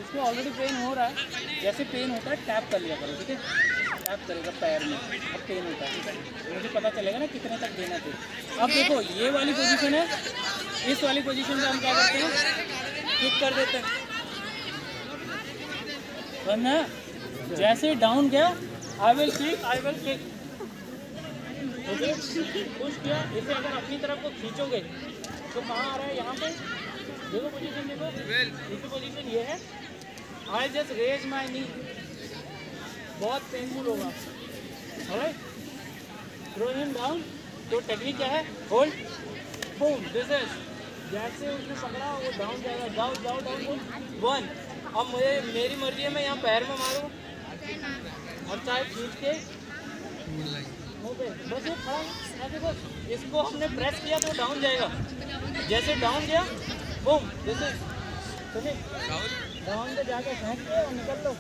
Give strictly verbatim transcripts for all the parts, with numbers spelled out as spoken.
इसको already pen हो रहा है, जैसे पेन होता है टैप कर लिया करो, ठीक है। टैप करेगा पैर में, अब पेन होता है, ठीक है। मुझे पता चलेगा ना कितने तक देना चाहिए। अब देखो ये वाली पोजीशन है, इस वाली पोजीशन से हम क्या करते हैं, किक कर देते हैं, वरना जैसे डाउन गया I will kick, I will kick, okay. Push किया, इसे अगर अपनी तरफ को खींचोगे तो कहाँ आ रहा है, यहाँ पे देखो पोजीशन, देखो इसकी पोजीशन ये है। आई जस्ट रेज माई नी, बहुत पेनफुल होगा, ऑलराइट। थ्रो हिम डाउन, तो टेक्निक क्या है, होल्ड, बूम, दिस इज, जैसे उसने पकड़ा वो डाउन जाएगा, जाओ जाओ डाउन, वन। अब मुझे मेरी मर्जी है, मैं यहाँ पैर में मारूँ और चाहे खींच के मुँह पे, बस ये खड़ा है, देखो इसको हमने प्रेस किया तो डाउन जाएगा, जैसे डाउन गया बूम, दिस इज, सुनिए डाउन पे जाके फेंक के और निकल लो,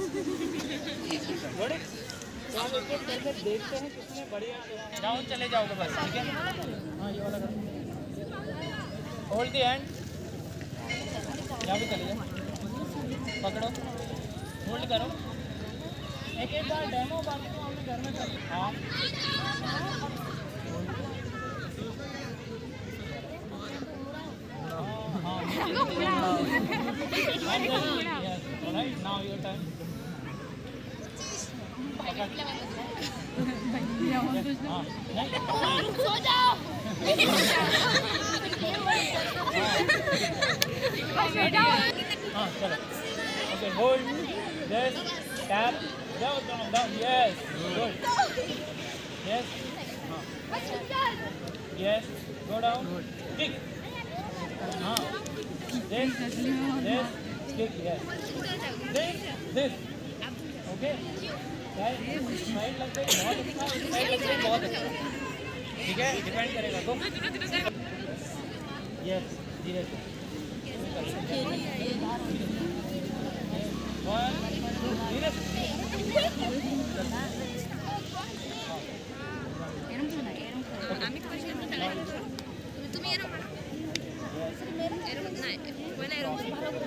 बड़े तो हम इसको करके देखते हैं कितने बढ़िया डाउन चले जाओगे बस, ठीक है। हाँ ये वाला करो, होल्ड दी हैंड, यहाँ भी चले जाओ, पकड़ो, होल्ड करो, एक एक बार डेमो, बाकी तो हमने घर में कर लिया। हाँ Alright, now your turn. सो जाओ। हाँ चलो, okay, hold this, tap, down, down, down, yes, good, yes, yes, go down, kick, हाँ, this, this, kick, yes, this, this, okay, side लग गई बहुत अच्छा, साइड लग गई बहुत अच्छा, ठीक है, डिपेंड करेगा तो, yes, धीरे से, वन, धीरे से, आम्ही कशी चालायला तुम्ही एरम एरम नाही पहिला एरम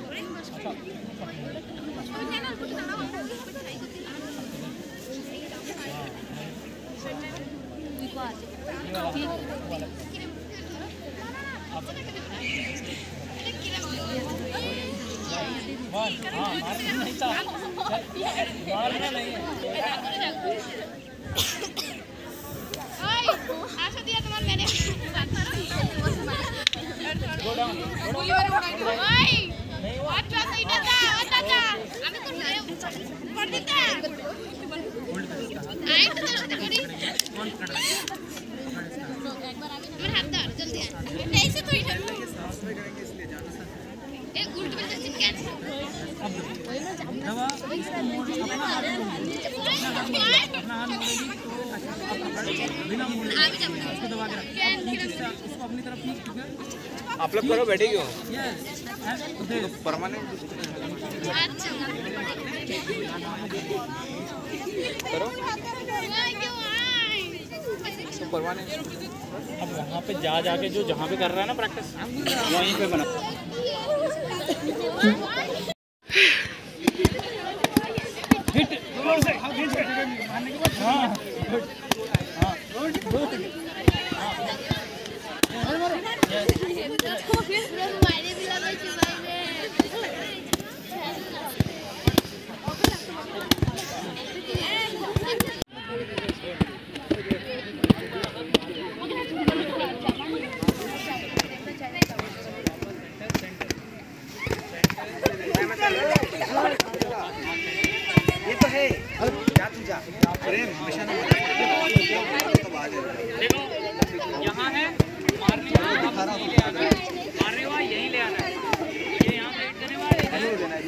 वन, हाँ मारना नहीं था, मारना नहीं है, आशा दिया तुम्हारे मैंने go down, go down, ओए नहीं हुआ, अच्छा सही था अच्छा आम्ही कोण पड देता आई तो दर्शन करी मेरे हाथ दर जल्दी आ ऐसे थोड़ी सांस में करेंगे इसलिए जाना सर एक उल्ट में जैसे कैंसिल दवा अपना हाथ अपना हाथ मोड़ेगी तो बिना मोड़े उसको दबा के रख, उसको अपनी तरफ खींच, आप लोग करो, बैठे क्यों यस परमानेंट अच्छा करो क्यों परमानेंट। अब वहाँ पे जा जाके जो जहाँ पे कर रहा है ना प्रैक्टिस वहीं पे बना, हिट जोर से, हाँ खींच के मारने के बाद, हाँ गुड, हाँ गुड गुड, हाँ मारो मायने भी लगा चुका है ये तो है क्या तुम जा प्रेम हमेशा देखो यहाँ है मारने वाला यहीं ले आना है, मारने वाला यहीं ले आना है, ये यहाँ पे हिट करने वाला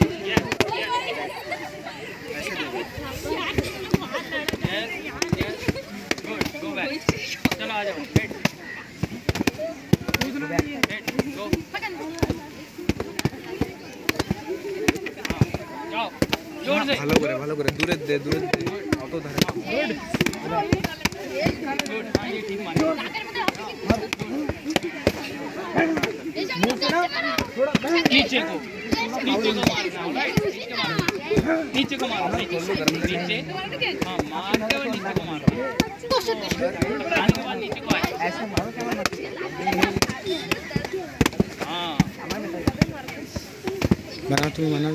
गुड, गो बैक, चलो आ जाओ, हिट हिट गो, जाओ जोर से, ভালো করে ভালো করে দূরে দে দূরে দে অত ধরে गुड गुड, हाँ ये ठीक माना। नीचे को नीचे को मारना है, नीचे को मारना, नीचे हाँ मार के और नीचे को मारना, मारने के बाद नीचे को आए, ऐसे मारो क्या हाँ बना तुम बना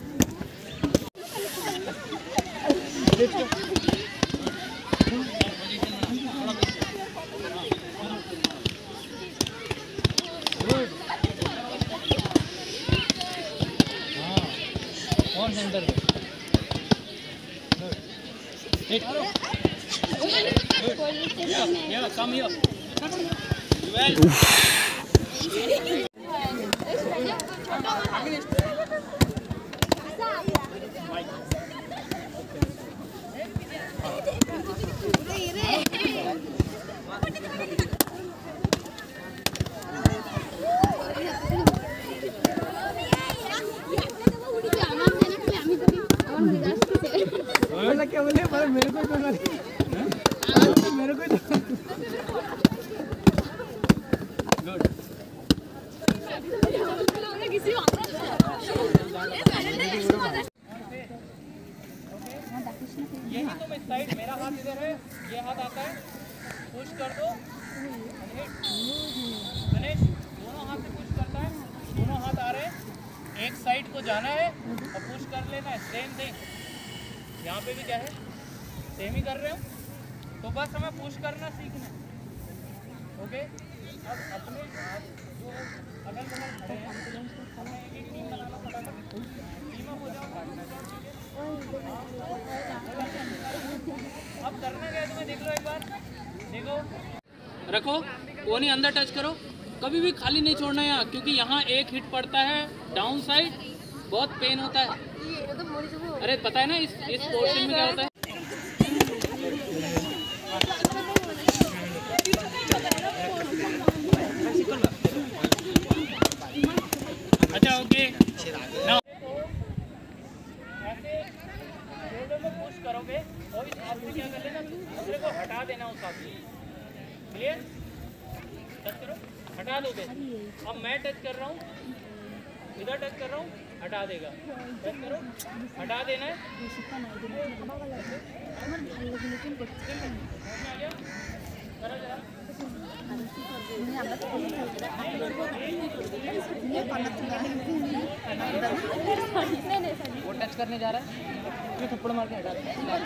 और सेंटर पे हिट ये कम हियर वेल क्या बोले पर मेरे को तो मेरे को गुड यही तो मैं साइड, मेरा हाथ इधर है, ये हाथ आता है, पुश कर दो, गणेश दोनों हाथ से पुश करता है, दोनों हाथ आ रहे हैं, एक साइड को जाना है और पुश कर लेना है, सेम थिंग यहाँ पे भी क्या है, सेम ही कर रहे हो, तो बस हमें पुश करना सीखना है, ओके। अब अपने जो अगल बगल खड़े हैं हमें एक एक टीम बनाना फटाफट, टीम अप हो जाओ, भागना जाओ, अब करना क्या है तुम्हें देख लो, एक बार देखो, रखो वो नहीं, अंदर टच करो, कभी भी खाली नहीं छोड़ना यहाँ, क्योंकि यहाँ एक हिट पड़ता है डाउन साइड, बहुत पेन होता है। अरे पता है ना इस इस पोर्शन में क्या होता है, अच्छा ओके नाउ ऐसे शोल्डर में पुश करोगे और इस हाथ से क्या कर लेना, दूसरे को हटा देना उस हाथ से, क्लियर, टच करो हटा दोगे, अब मैं टच कर रहा हूँ, इधर टच कर रहा हूँ, हटा देगा, टच करो हटा देना है, आ गया करो जरा, वो टच करने जा रहा है, ये थप्पड़ मार के हटा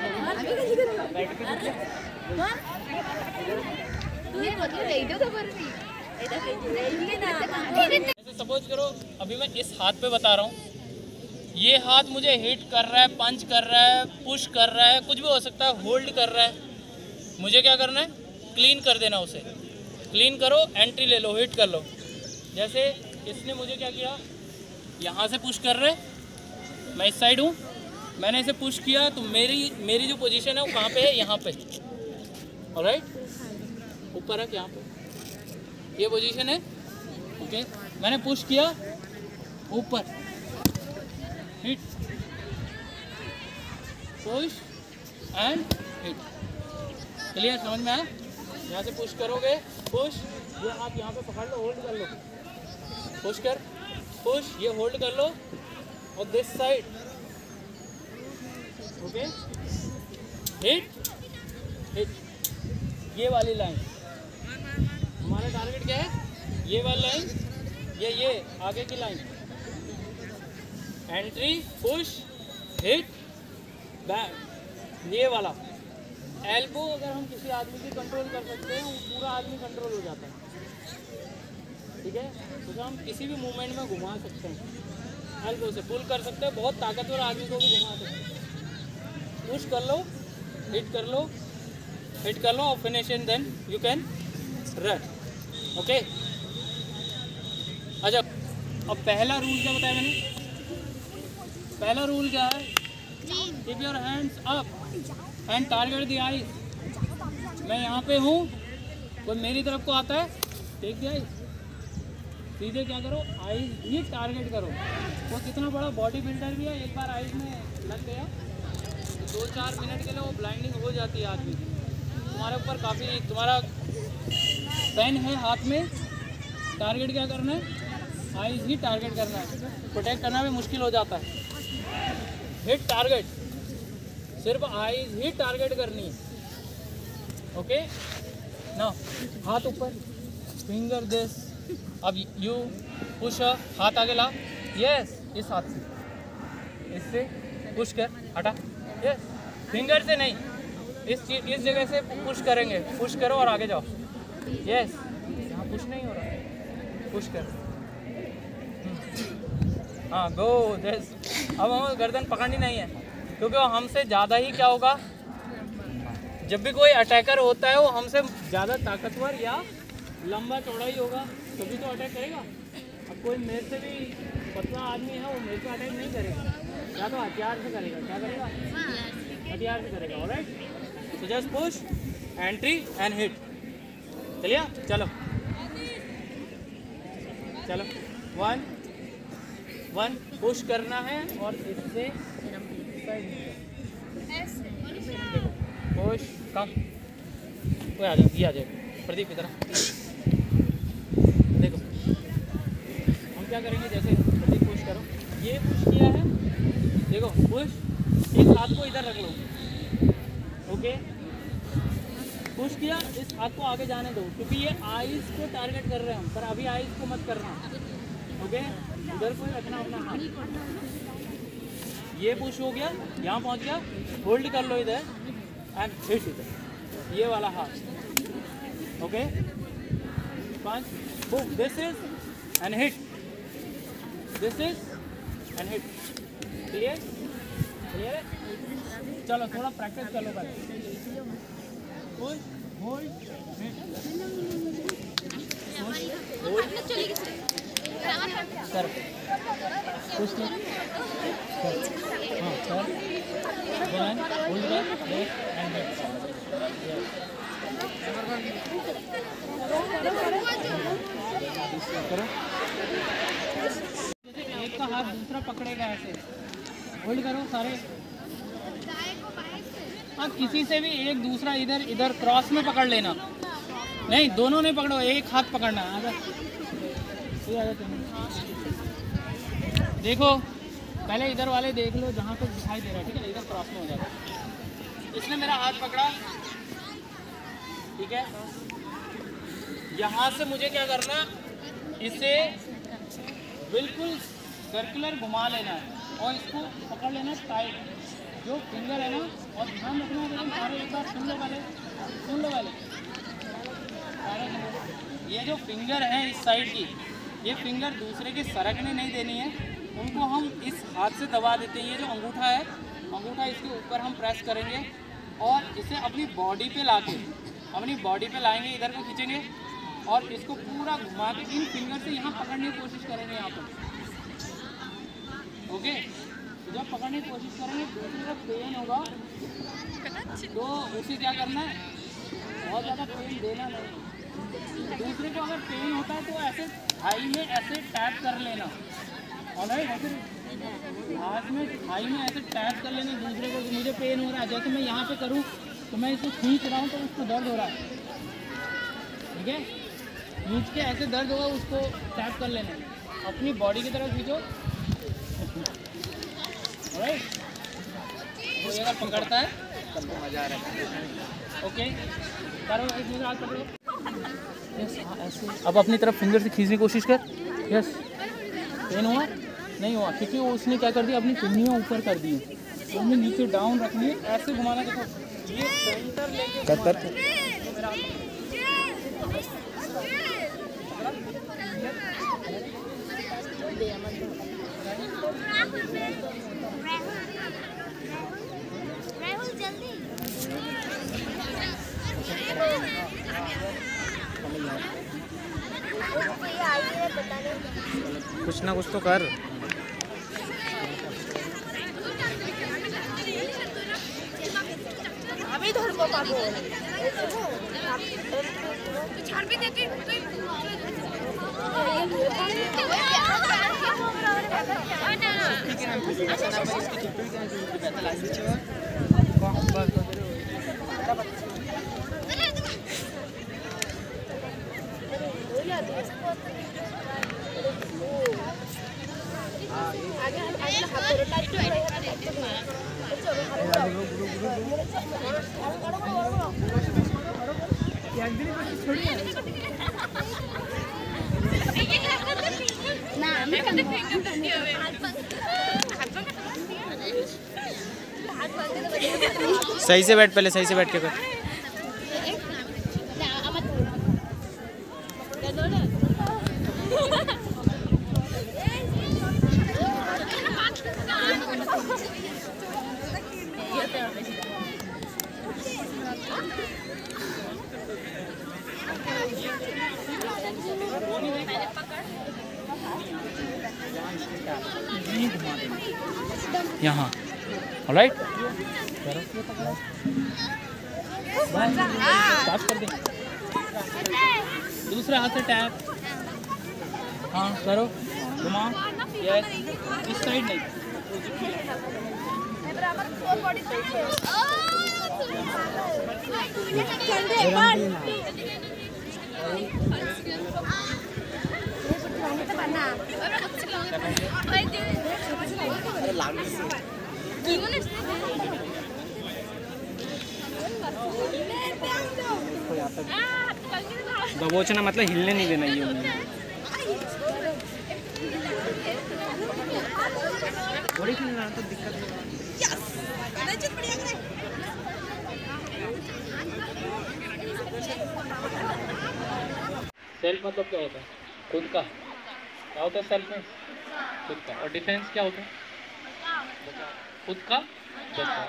ऐसे सपोज करो, अभी मैं इस हाथ पे बता रहा हूँ, ये हाथ मुझे हिट कर रहा है, पंच कर रहा है, पुश कर रहा है, कुछ भी हो सकता है, होल्ड कर रहा है, मुझे क्या करना है, क्लीन कर देना उसे, क्लीन करो, एंट्री ले लो, हिट कर लो। जैसे इसने मुझे क्या किया, यहाँ से पुश कर रहे, मैं इस साइड हूँ, मैंने इसे पुश किया, तो मेरी मेरी जो पोजीशन है वो कहाँ पे है, यहाँ पे, ऑलराइट, ऊपर है यहाँ पे, ये पोजीशन है, ओके, मैंने पुश किया ऊपर, hit, push and hit, clear, समझ में आया, यहाँ से पुश करोगे, पुश, ये हाथ यहाँ पे पकड़ लो, होल्ड कर लो, पुश कर, पुश, ये होल्ड कर लो, और this side, okay, hit, hit, ये वाली लाइन, हमारा टारगेट क्या है, ये वाली लाइन, ये ये आगे की line, entry, push, hit, back, ये वाला, एल्बो अगर हम किसी आदमी की कंट्रोल कर सकते हैं, वो पूरा आदमी कंट्रोल हो जाता है, ठीक है, तो हम किसी भी मूवमेंट में घुमा सकते हैं, एल्बो से पुल कर सकते हैं, बहुत ताकतवर आदमी को भी घुमा सकते हैं, पुश कर लो, हिट कर लो, हिट कर लो और finish and then you can run, okay. अच्छा, अब पहला रूल क्या बताया मैंने, पहला रूल क्या है, keep your hands up and target the eyes, मैं यहाँ पे हूँ, कोई मेरी तरफ को आता है, देख दिया, सीधे क्या करो, आईज ही टारगेट करो, वो कितना बड़ा बॉडी बिल्डर भी है, एक बार आईज में लग गया, दो चार मिनट के लिए वो ब्लाइंडिंग हो जाती है आदमी की, तुम्हारे ऊपर काफ़ी तुम्हारा पेन है हाथ में, टारगेट क्या करना है, आईज ही टारगेट करना है, प्रोटेक्ट करना भी मुश्किल हो जाता है। हिट टारगेट, सिर्फ आईज ही टारगेट करनी है। ओके ना, हाथ ऊपर, फिंगर दिस, अब यू पुश, हाथ आगे ला, यस, इस हाथ से, इससे पुश कर, हटा, यस, फिंगर से नहीं, इस चीज इस जगह से पुश करेंगे, पुश करो और आगे जाओ, यस, यहाँ पुश नहीं हो रहा, पुश कर, हाँ गो दिस। अब हमें गर्दन पकड़नी नहीं है, क्योंकि वो हमसे ज़्यादा ही क्या होगा, जब भी कोई अटैकर होता है वो हमसे ज़्यादा ताकतवर या लंबा चौड़ा ही होगा, तभी तो अटैक करेगा। अब कोई मेरे से भी पतला आदमी है, वो मेरे को अटैक नहीं करेगा, या तो हथियार से करेगा, क्या करेगा, हथियार से करेगा। Alright, so just push, entry and hit. चलिए चलो चलो, वन वन पुश करना है और इससे पुश, कम, कोई आ जाओ, ये आ जाए प्रदीप की तरह। देखो हम क्या करेंगे, जैसे प्रदीप पुश करो, ये पुश किया है, देखो पुश, एक हाथ को इधर रख लो, ओके, पुश किया, इस हाथ को आगे जाने दो, क्योंकि ये आईज को टारगेट कर रहे हैं हम, पर अभी आईज को मत करना, ओके, उधर कोई रखना अपना हाथ। ये पुश हो गया, यहाँ पहुँच गया, होल्ड कर लो इधर एंड हिट इधर, ये वाला हाथ, ओके, पांच, book, this is and hit, this is and hit, clear clear है। चलो थोड़ा प्रैक्टिस कर लो पहले, push, hold, hit, push, hold, कर, पुश कर, हाँ कर, वन, होल्ड कर, लेफ्ट एंड हिट, करो, एक का हाथ दूसरा पकड़ेगा ऐसे, होल्ड करो सारे, हाँ किसी से भी एक दूसरा इधर इधर क्रॉस में पकड़ लेना, नहीं दोनों नहीं पकड़ो, एक हाथ पकड़ना। आजा देखो, पहले इधर वाले देख लो जहाँ तक दिखाई दे रहा है, ठीक है, इधर क्रॉस में हो जाता है। इसने मेरा हाथ पकड़ा, ठीक है, यहाँ से मुझे क्या करना, इसे बिल्कुल सर्कुलर घुमा लेना है और इसको पकड़ लेना टाइट, जो फिंगर है ना, और ध्यान रखना है, सारे एक बार सुन लो पहले, सुन लो पहले, ये जो फिंगर है इस साइड की, ये फिंगर दूसरे की सरकने नहीं देनी है, उनको हम इस हाथ से दबा देते हैं। ये जो अंगूठा है, अंगूठा इसके ऊपर हम प्रेस करेंगे और इसे अपनी बॉडी पे लाके, अपनी बॉडी पे लाएंगे, इधर को खींचेंगे और इसको पूरा घुमा के इन फिंगर से यहाँ पकड़ने की कोशिश करेंगे यहाँ पर, ओके। जब पकड़ने की कोशिश करेंगे, दूसरी तरफ पेन होगा तो उसे क्या करना है, बहुत ज़्यादा पेन देना नहीं। दूसरे को अगर पेन होता है तो ऐसे थाई में ऐसे टैप कर लेना, ऑलराइट, ऐसे हाथ में थाई में ऐसे टैप कर लेना दूसरे को, कि मुझे पेन हो रहा है, जैसे मैं यहाँ पे करूँ तो मैं इसको खींच रहा हूँ तो उसको दर्द हो रहा है, ठीक है, खींच के ऐसे दर्द होगा उसको टैप कर लेना, अपनी बॉडी की तरफ खींचो, ऑलराइट। वो अगर पकड़ता है तब तो मजा आ रहा है, ओके, करो, एक मिनट हाथ पकड़ो, यस, हाँ ऐसे। अब अपनी तरफ फिंगर से खींचने की कोशिश कर, यस, पेन हुआ नहीं हुआ, क्योंकि वो उसने क्या कर दिया, अपनी पिन्नियाँ ऊपर कर दी, हमें नीचे डाउन रखनी है, ऐसे घुमाना, देखो ये सेंटर लेके घुमाना, राहुल जल्दी, कुछ ना कुछ तो कर, अभी धर को पागो छाड़ भी देती सही से बैठ, पहले सही से बैठ के कर। यहाँ ऑलराइट, टैप कर दे, दूसरे हाथ से टैप, हाँ करो, घुमा, यस, इस साइड नहीं, दबोचना मतलब हिलने नहीं देना ये उन्हें। बड़ी खेल रहा तो दिक्कत नहीं। सेल्फ मतलब क्या होता है? खुद का। क्या होता है सेल्फ में? खुद का। और डिफेंस क्या होता है? खुद का बचाव।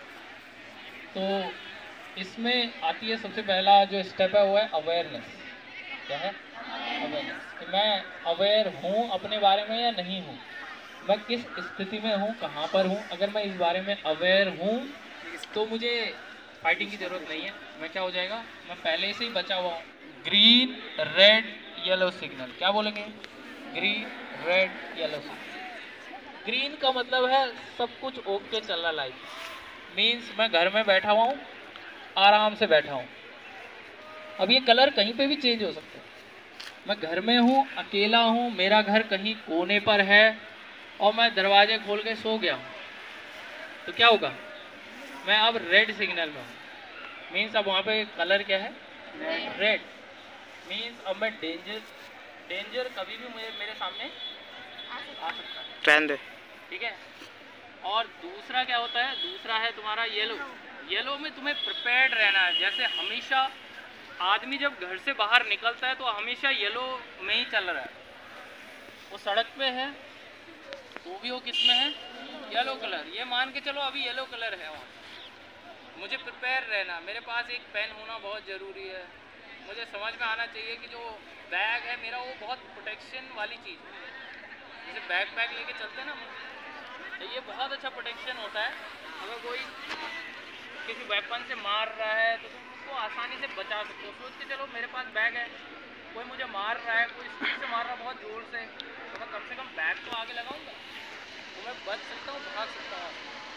तो इसमें आती है सबसे पहला जो स्टेप है वो है अवेयरनेस। क्या है? अवेयरनेस। कि मैं अवेयर हूँ अपने बारे में या नहीं हूँ, मैं किस स्थिति में हूँ, कहाँ पर हूँ। अगर मैं इस बारे में अवेयर हूँ तो मुझे फाइटिंग की ज़रूरत नहीं है। मैं क्या हो जाएगा, मैं पहले से ही बचा हुआ हूँ। ग्रीन रेड येलो सिग्नल, क्या बोलेंगे? Green red yellow signal. Green का मतलब है सब कुछ ओके चल रहा लाइफ, मीन्स मैं घर में बैठा हुआ हूँ, आराम से बैठा हूँ। अब ये कलर कहीं पे भी चेंज हो सकता है। मैं घर में हूँ, अकेला हूँ, मेरा घर कहीं कोने पर है और मैं दरवाजे खोल के सो गया हूँ, तो क्या होगा? मैं अब रेड सिग्नल में हूँ, मीन्स अब वहाँ पे कलर क्या है? रेड। मीन्स अब मैं डेंजर डेंजर कभी भी मुझे मेरे सामने आ सकता है। रहने दे। ठीक है। और दूसरा क्या होता है? दूसरा है तुम्हारा येलो। येलो में तुम्हें प्रिपेयर्ड रहना है। जैसे हमेशा आदमी जब घर से बाहर निकलता है तो हमेशा येलो में ही चल रहा है। वो सड़क पे है, वो भी वो किस में है? Yellow colour. ये मान के चलो अभी येलो कलर है वहाँ। मुझे प्रिपेयर रहना, मेरे पास एक पेन होना बहुत ज़रूरी है। मुझे समझ में आना चाहिए कि जो बैग है मेरा वो बहुत प्रोटेक्शन वाली चीज़ है। जैसे बैग पैक लेके चलते हैं ना, तो ये बहुत अच्छा प्रोटेक्शन होता है। अगर कोई किसी वेपन से मार रहा है तो तुम उसको आसानी से बचा सकते हो। सोच के चलो मेरे पास बैग है, कोई मुझे मार रहा है, कोई स्पीड से मार रहा है बहुत ज़ोर से, तो मैं कम से कम बैग तो आगे लगाऊंगा, तो मैं बच सकता हूँ, भाग सकता हूँ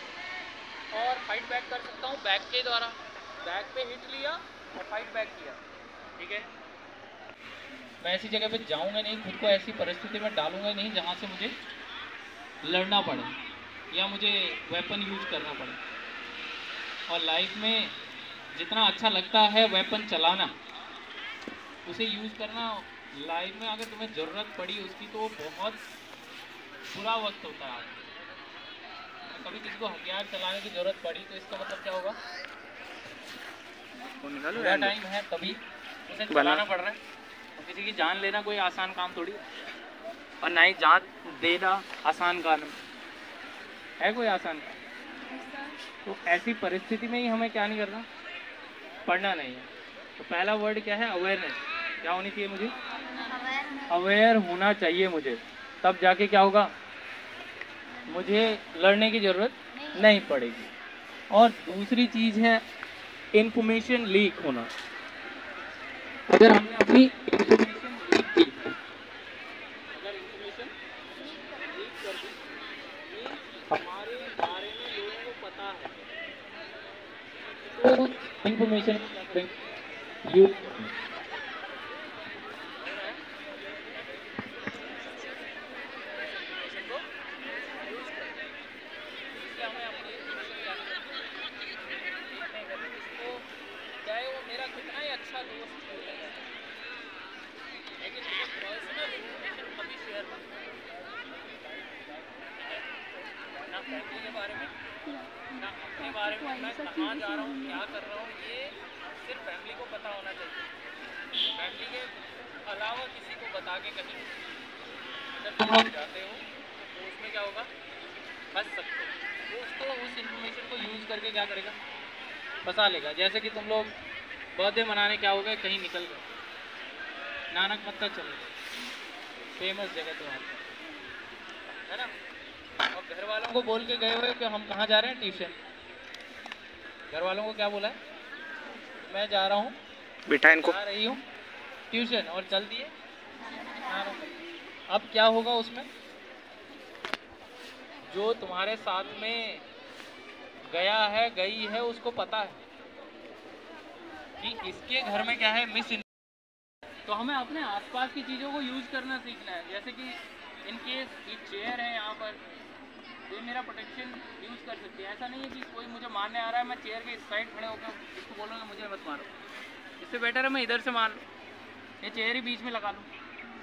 और फाइट बैक कर सकता हूँ बैग के द्वारा। बैग पे हिट लिया और फाइट बैक किया। ठीक है। मैं ऐसी जगह पे जाऊंगा नहीं, खुद को ऐसी परिस्थिति में डालूंगा नहीं जहाँ से मुझे लड़ना पड़े या मुझे वेपन यूज करना पड़े। और लाइफ में जितना अच्छा लगता है वेपन चलाना, उसे यूज करना, लाइफ में अगर तुम्हें ज़रूरत पड़ी उसकी तो बहुत बुरा वक्त होता है। कभी किसी को हथियार चलाने की ज़रूरत पड़ी तो इसका मतलब क्या होगा? बुरा टाइम है तभी उसे चलाना पड़ रहा है। तो किसी की जान लेना कोई आसान काम थोड़ी, और ना ही जान देना आसान काम है कोई आसान काम। तो ऐसी परिस्थिति में ही हमें क्या नहीं करना, पढ़ना नहीं है। तो पहला वर्ड क्या है? अवेयरनेस। क्या होनी चाहिए मुझे? अवेयर होना चाहिए मुझे, तब जाके क्या होगा, मुझे लड़ने की ज़रूरत नहीं पड़ेगी। और दूसरी चीज़ है इंफॉर्मेशन लीक होना। अगर हमने अपनी इंफॉर्मेशन लीक की, अगर इंफॉर्मेशन लीक कर दी, मीन्स हमारे बारे में लोगों को पता है, तो इंफॉर्मेशन यूज फैमिली के बारे में ना अपने बारे में, मैं कहाँ जा रहा हूँ, क्या कर रहा हूँ, ये सिर्फ फैमिली को पता होना चाहिए। फैमिली के अलावा किसी को बता के कहीं अगर तुम लोग जाते हो तो उसमें क्या होगा, फंस सकते हो। तो उसको उस इन्फॉर्मेशन को यूज़ करके क्या करेगा, फंसा लेगा। जैसे कि तुम लोग बर्थडे मनाने क्या हो गए, कहीं निकल गए, नानक मत्ता चले गए, फेमस जगह तुम्हारी है ना, और घर वालों को बोल के गए हुए कि हम कहाँ जा रहे हैं, ट्यूशन। घर वालों को क्या बोला है, मैं जा रहा हूँ, बेटा इनको जा रही हूँ ट्यूशन, और चल दिए। अब क्या होगा उसमें, जो तुम्हारे साथ में गया है, गई है, उसको पता है कि इसके घर में क्या है, मिस। तो हमें अपने आसपास की चीज़ों को यूज़ करना सीखना है। जैसे कि इन केस ये चेयर है यहाँ पर, ये मेरा प्रोटेक्शन यूज़ कर सकती है। ऐसा नहीं है कि कोई मुझे मारने आ रहा है, मैं चेयर के इस साइड खड़े होकर इसको बोलूँगा मुझे मत मारो, इससे बेटर है मैं इधर से मार लूँ, ये चेयर ही बीच में लगा लूँ,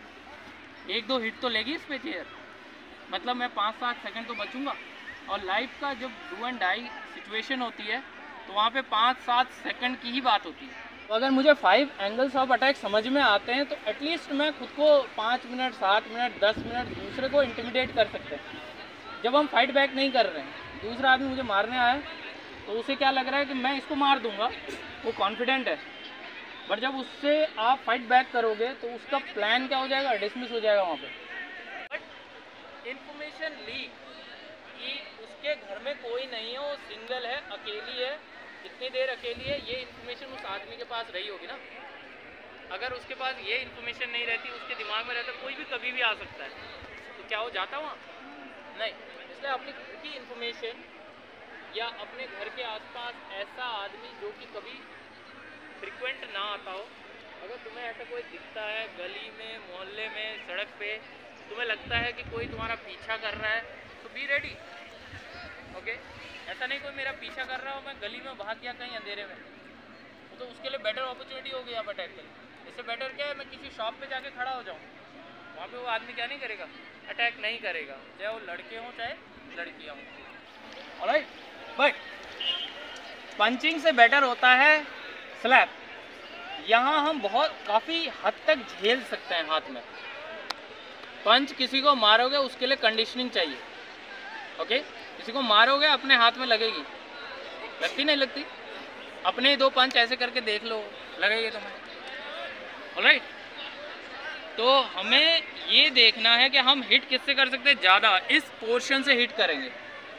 एक दो हिट तो लेगी इस पे चेयर, मतलब मैं पाँच सात सेकंड तो बचूंगा। और लाइफ का जब डू एंड डाई सिचुएशन होती है तो वहाँ पे पाँच सात सेकंड की ही बात होती है। तो अगर मुझे फाइव एंगल्स ऑफ अटैक समझ में आते हैं तो एटलीस्ट मैं खुद को पाँच मिनट सात मिनट दस मिनट दूसरे को इंटिमिडेट कर सकते हैं। जब हम फाइट बैक नहीं कर रहे हैं, दूसरा आदमी मुझे मारने आया तो उसे क्या लग रहा है कि मैं इसको मार दूंगा, वो कॉन्फिडेंट है। बट जब उससे आप फाइट बैक करोगे तो उसका प्लान क्या हो जाएगा, डिसमिस हो जाएगा वहाँ पे। बट इंफॉर्मेशन लीक कि उसके घर में कोई नहीं है, वो सिंगल है, अकेली है, कितनी देर अकेली है, ये इन्फॉर्मेशन उस आदमी के पास रही होगी ना। अगर उसके पास ये इन्फॉर्मेशन नहीं रहती, उसके दिमाग में रहता कोई भी कभी भी आ सकता है, तो क्या वो जाता वहाँ? नहीं। इसलिए अपनी खुद की इन्फॉर्मेशन या अपने घर के आसपास ऐसा आदमी जो कि कभी फ्रिक्वेंट ना आता हो, अगर तुम्हें ऐसा कोई दिखता है गली में, मोहल्ले में, सड़क पे, तुम्हें लगता है कि कोई तुम्हारा पीछा कर रहा है, तो बी रेडी। ओके, ऐसा नहीं कोई मेरा पीछा कर रहा हो, मैं गली में भाग गया कहीं अंधेरे में, तो उसके लिए बेटर अपॉर्चुनिटी होगी आप अटैक करें। इससे बेटर क्या है, मैं किसी शॉप पे जाके खड़ा हो जाऊँ, वहाँ पे वो आदमी क्या नहीं करेगा, अटैक नहीं करेगा, चाहे वो लड़के हों चाहे लड़कियाँ हों। ऑलराइट, बट पंचिंग से बेटर होता है स्लैप। यहाँ हम बहुत काफ़ी हद तक झेल सकते हैं हाथ में। पंच किसी को मारोगे उसके लिए कंडीशनिंग चाहिए। ओके, किसी को मारोगे अपने हाथ में लगेगी, लगती नहीं लगती? अपने दो पंच ऐसे करके देख लो, लगेगी तुम्हें। ऑलराइट, तो हमें ये देखना है कि हम हिट किससे कर सकते हैं, ज़्यादा इस पोर्शन से हिट करेंगे।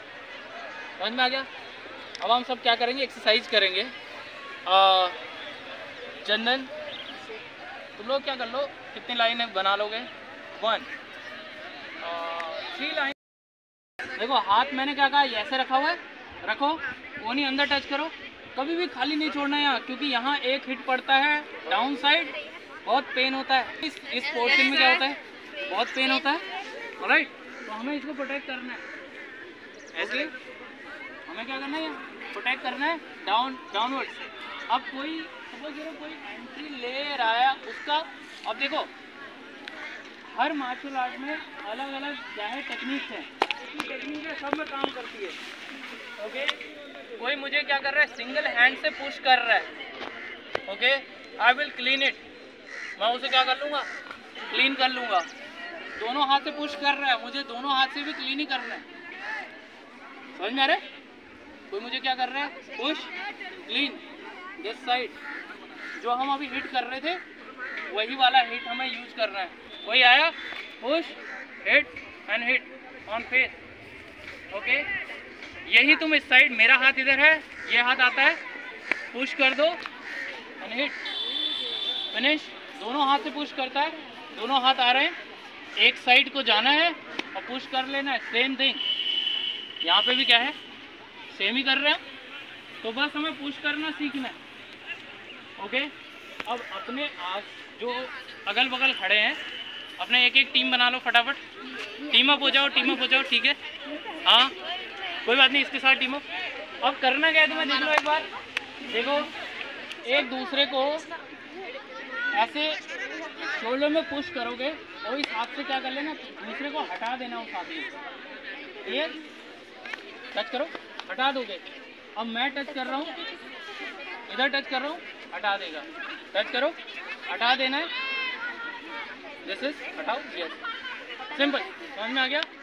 समझ में आ गया? अब हम सब क्या करेंगे, एक्सरसाइज करेंगे। आ, चंदन, तुम लोग क्या कर लो, कितनी लाइन बना लोगे? One, three line. देखो हाथ मैंने क्या कहा, ऐसे रखा हुआ है, रखो, वो नहीं अंदर टच करो, कभी भी खाली नहीं छोड़ना है यहाँ, क्योंकि यहाँ एक हिट पड़ता है डाउन साइड, बहुत पेन होता है। इस इस पोर्शन में क्या होता है, बहुत पेन होता है। ऑलराइट, तो हमें इसको प्रोटेक्ट करना है, ऐसे हमें क्या करना है, प्रोटेक्ट करना है डाउन डाउनवर्ड। अब कोई सपोज करो कोई एंट्री ले रहा है उसका, अब देखो हर मार्शल आर्ट में अलग अलग क्या है टेक्निक्स हैं, टेक्निक है, सब में काम करती है। ओके, कोई मुझे क्या कर रहा है, सिंगल हैंड से पुश कर रहा है। Okay, I will clean it, मैं उसे क्या कर लूँगा, क्लीन कर लूँगा। दोनों हाथ से पुश कर रहा है, मुझे दोनों हाथ से भी क्लीन ही करना है। समझ में आ रहा है? कोई मुझे क्या कर रहा है, पुश क्लीन दिस साइड, जो हम अभी हिट कर रहे थे वही वाला हिट हमें यूज करना है। वही आया, push hit and hit on face. Okay, यही तुम इस साइड, मेरा हाथ इधर है, ये हाथ आता है, पुश कर दो एंड हिट, फिनिश। दोनों हाथ से पुश करता है, दोनों हाथ आ रहे हैं, एक साइड को जाना है और पुश कर लेना है। सेम थिंग यहाँ पे भी क्या है, सेम ही कर रहे हैं, तो बस हमें पुश करना सीखना है। ओके, अब अपने आस जो अगल बगल खड़े हैं, अपने एक एक टीम बना लो फटाफट, टीम अप हो जाओ, टीम अप हो जाओ, ठीक है? हाँ, कोई बात नहीं, इसके साथ टीम अप। अब करना क्या है तुम्हें, देख लो एक बार, देखो एक दूसरे को ऐसे शोल्डर में पुश करोगे और इस हाथ से क्या कर लेना, दूसरे को हटा देना उस आदमी को। एक टच करो, हटा दोगे। अब मैं टच कर रहा हूँ, इधर टच कर रहा हूँ, हटा देगा। टच करो, हटा देना है, दिस इज हटाओ, यस, सिंपल। समझ में आ गया?